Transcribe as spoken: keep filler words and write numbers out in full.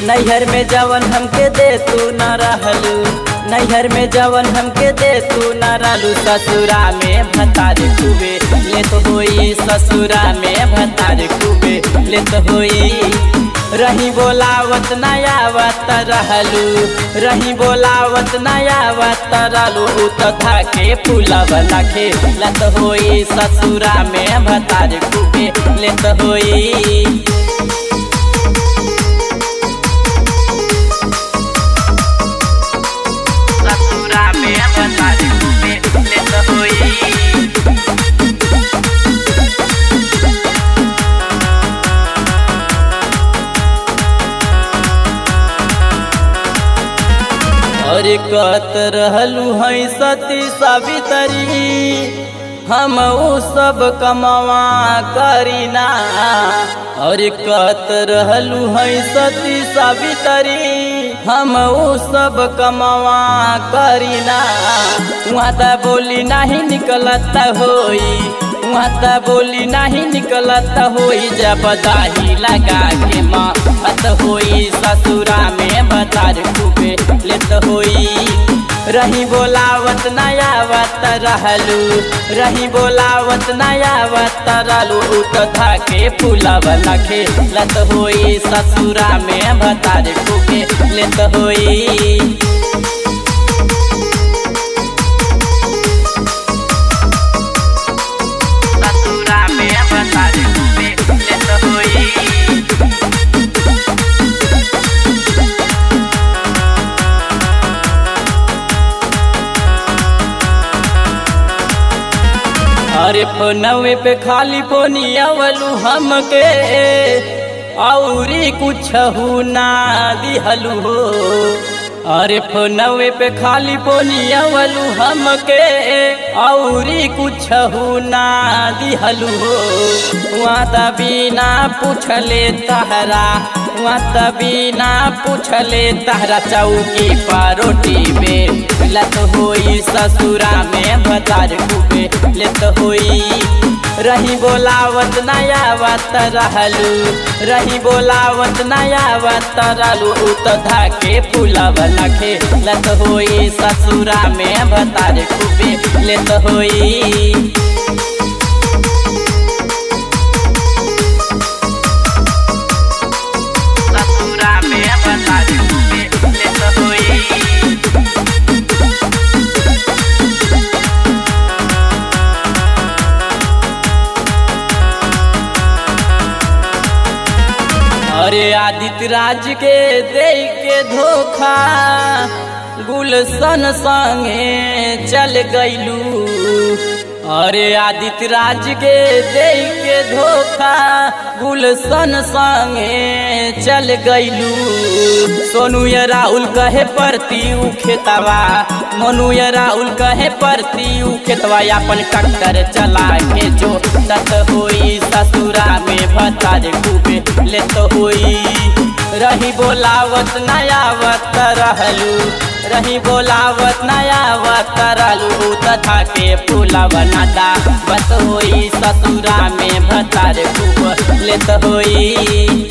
नैहर में जवन हमके दे तू न रहलू, नैहर में जवन हमके दे तू न रहलू, ससुरा में भतार खूबे लेत होई, ससुरा में भतार खूबे लेत होई। रही बोलावत नयावत रहलू, रही बोलावत नयावत रहलू, तथा के फूलब लखे लत होई, ससुरा में भतार खूबे लेत होई। अरे कत रहलू है सती सावित्री, हम उ सब कमवा करीना। अरे कत रहलू है सती सावित्री, हम उ सब कमवा करीना। वहाँ त बोली नहीं निकलत होई, वहाँ त बोली नहीं निकलत होई, जब दाही लगा के माँ हत होई, ससुरा में भतार खूबे लेत होई। रही बोलावत नयावत रहलू, रही बोलावत नयावत रहलू, तथा के फूलब लखे लत होई, ससुरा में भतार खूबे लेत होई। अरे फोनवे पे खाली फोनियावलू हमके, औरी कुछ ना दिहलू हो। अरे फोनवे पे खाली फोनियावलू हमके, औरी कुछ ना दिहलू हो। वहाँ त बिना पूछले तहरा, वहाँ त बिना पूछले तहरा, चौकी पर रोटी में लत होई, ससुरा में भतार खूबे लेत होई। रही बोलावत नयावत रहलू, रही बोलावत नयावत रहलू, तथा के फूलब लखे लत होई, ससुरा में भतार खूबे लेत होई। अरे आदित्य राज के दे के धोखा, गुलशन संगे चल गईलू। अरे आदित्य राज के दे के धोखा, गुलशन संगे चल गईलू। सोनू या राहुल कहे परती उ खेतवा, मनु या राहुल कहे परती उ खेतवा, अपन ट्रैक्टर चला के जो तत होई, ससुरा में भतार खूबे लेत होई। रही बोलावत नयावत रहलू, रही बोलावत नयावत रहलू, तथा के फूलब नादा बत होई, ससुरा में भतार खूब लेत होई।